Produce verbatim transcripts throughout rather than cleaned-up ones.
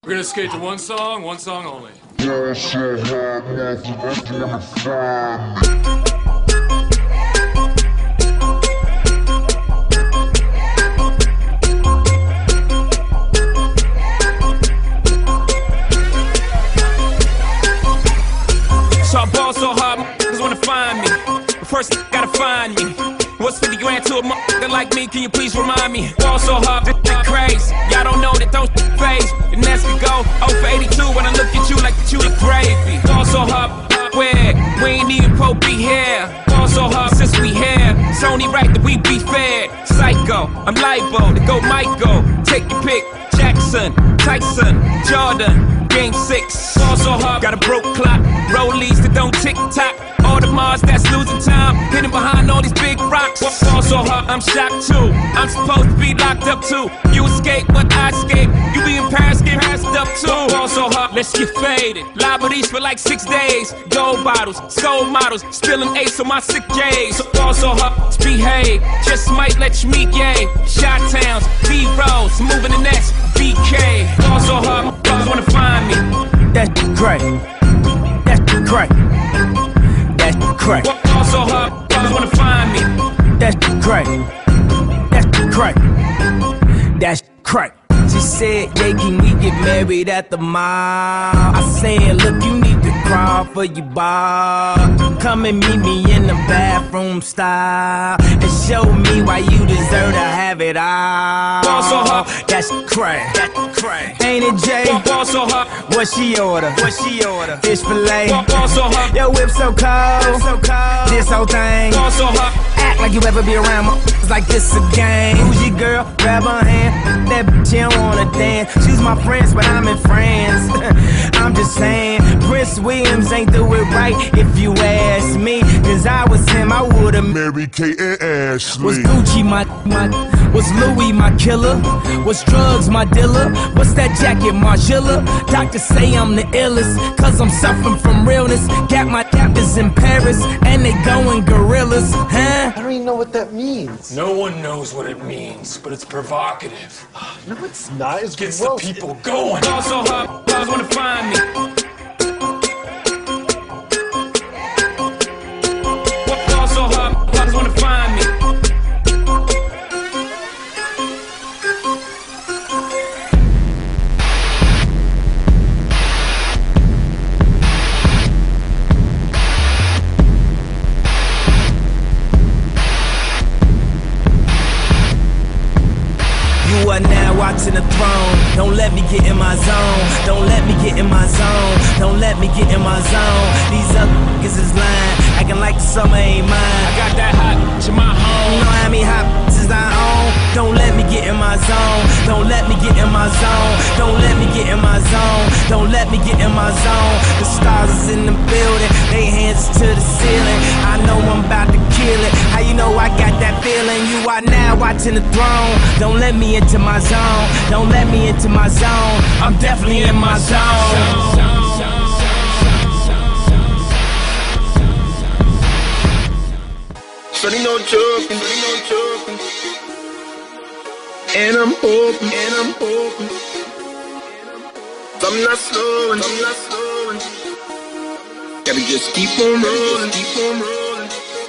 We're gonna skate to one song, one song only. So I ball so hard, motherfuckers wanna find me. But first, you gotta find me. What's fifty grand to a motherfucker like me? Can you please remind me? Ball so hard, this shit crazy. Y'all don't know that don't phase. And that's we go oh for eighty-two when I look at you like you the gravy. Ball so hard, where we ain't even po be here. Ball so hard since we here. It's only right that we be fair. Psycho, I'm libo to go Michael. Take your pick, Jackson, Tyson, Jordan. Game six, ball so hard, got a broke clock. Rollies that don't tick tock. All the Mars that's losing time, hidden behind all these big rocks. Ball so hard, I'm shocked too. I'm supposed to be locked up too. You escape, but I escape. You be in Paris, get passed up too. Ball so hard, let's get faded. Liberties for like six days. Gold bottles, soul models, spilling ace on my sick days. So ball so hard, behave. Just might let you meet yay. Shot towns, B rolls, moving the next B K. Ball so hard, motherfuckers wanna find me. That's crack. That's crack. That's crack. Ball so hard, motherfuckers wanna find me. That's crack. That's crack. That's crack. She said, yeah, can we get married at the mall? I said, look, you need to crawl for your bar. Come and meet me in the bathroom style and show me why you deserve to have it all. Ball so hard, that's crack. That's crack. Ain't it, Jay? Ball so hard, what she order? What she order? Fish fillet. Ball so hard, your whip so cold. So cold. This whole thing. Ball so hard. Act like you ever be around me. It's like this a game. Who's your girl? Grab her hand. That bitch, she don't wanna dance. She's my friends, but I'm in France. I'm just saying, Prince Williams ain't do it right if you ask me. Cause I was him, I would've Mary Kate and Ashley. Was Gucci my, my, was Louis my killer? Was drugs my dealer? What's that jacket, Margiela? Doctors say I'm the illest, cause I'm suffering from realness. Got my captors in Paris, and they going gorillas, huh? I don't even know what that means. No one knows what it means, but it's provocative. No, it's not. It gets gross. the people going. Ball so hard, motherfuckers wanna find me. Ball so hard, motherfuckers wanna find me. You are now watching the throne. Don't let me get in my zone. Don't let me get in my zone. Don't let me get in my zone. These other niggas is lying, acting like the summer ain't mine. I got that hot to my home. You know how many hot bitches I own. Don't let me get in my zone. Don't let me get in my zone. Don't let me get in my zone. Don't let me get in my zone. The stars is in the building, they hands to the ceiling. I know I'm about to kill it. How you know I got that feeling? You are now watching the throne. Don't let me into my zone. Don't let me into my zone. I'm definitely in my zone. Shorty no joking, shorty no joking. And I'm hoping, and I'm hoping. So I'm not slowing, I'm not slowing. Gotta just keep on rolling, keep on rolling.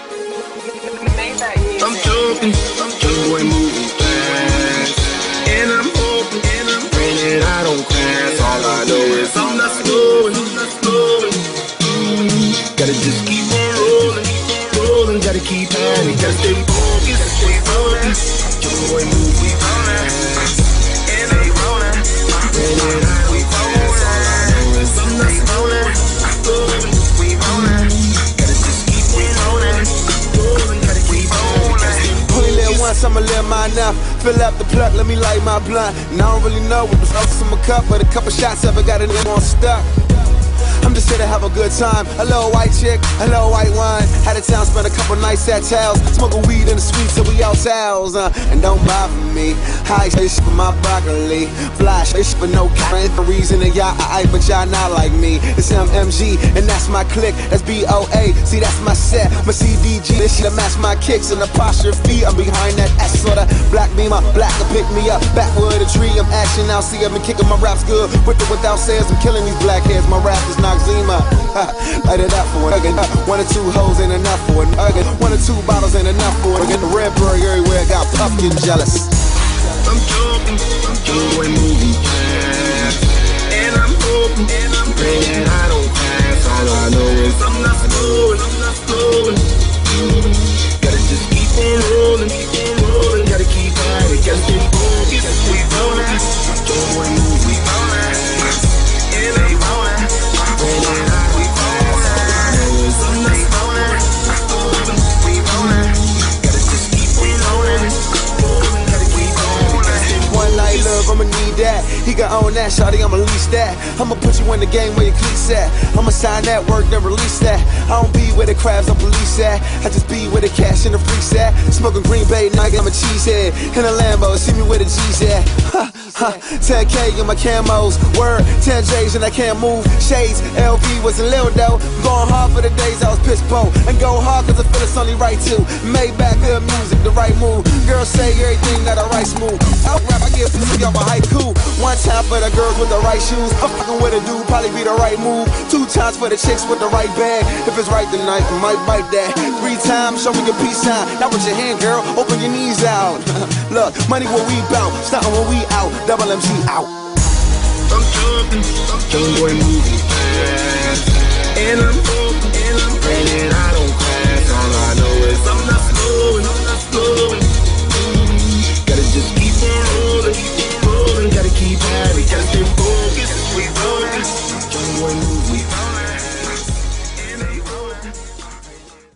I'm joking, I'm joking, boy moving fast. And I'm hoping, and I'm praying that I don't crash. All I know is I'm not slowing, I'm not slowing. Gotta just keep on rolling, keep on rolling. Gotta keep on, gotta stay focused, stay focused. Your boy moving fast. And I'm rolling, praying that I don't crash. All I know is I'm not slowing, slowing. We rolling, gotta just keep on rolling, rolling. Gotta keep on rolling. Only live once, I'ma live mine now. Fill up the plug, let me light my blunt. And I don't really know what was else in my cup, but a couple shots ever got a nigga on stuck. I'm just here to have a good time. A little white chick, a little white wine. Had a town, spent a couple nights at towels. Smoking weed in the streets till we out towels. Uh, and don't bother me. High fish for my broccoli. Flash fish for no kind of reason. And y'all, I, but y'all not like me. It's M M G, and that's my clique. That's B O A. See, that's my set. My C D G. This shit match my kicks and the posture feet. I'm behind that S sorta. Black beamer, black to pick me up. Backwood a tree. I'm action now. See, I've been kicking my raps good. With or without sayers, I'm killing these black heads. My rap is Noxzema. Light it up for a nugget. One or two hoes ain't enough for a nugget. One or two bottles ain't enough for it. Get the red bird everywhere. Got pumpkin jealous. I'm joking, I'm doing moving fast, and I'm hoping, and I'm praying I don't pass. All I know is I'm not slowing, I'm not slowing. Gotta just keep on rolling, keep on rolling. Gotta keep at it, gotta keep on, keep we rolling. I'm doing moving fast, and I'm rolling. I'm praying I don't pass. All I know is I'm not slowing, I'm slowing. We rolling. Gotta just keep on rolling. One night love, I'ma need that. He can own that, shawty, I'ma lease that. I'ma put you in the game where your cleats at. I'ma sign that work, then release that. I don't be where the crabs or police at. I just be where the cash and the freaks at. Smoking Green Bay, Nike, I'm a cheesehead. In a Lambo, see me where the G's at. Ha, ha, ten K in my camos. Word, ten J's and I can't move. Shades, L V wasn't little though. Going hard for the days I was piss poor. And go hard cause I feel it's only right too. Made back good music, the right move. Girls say everything that I write smooth. Out rap, I give pussy off a haiku. One time for the girls with the right shoes. I'm fucking with a dude, probably be the right move. Two times for the chicks with the right bag. If it's right tonight, I might bite that. Three times, show me your peace sign. Now with your hand, girl, open your knees out. Look, money where we bout, stuntin' when we out. Double M G out. I'm jumping, I'm jumping, moving fast, and I'm hoping, and I'm praying I don't crash. All I know is I'm not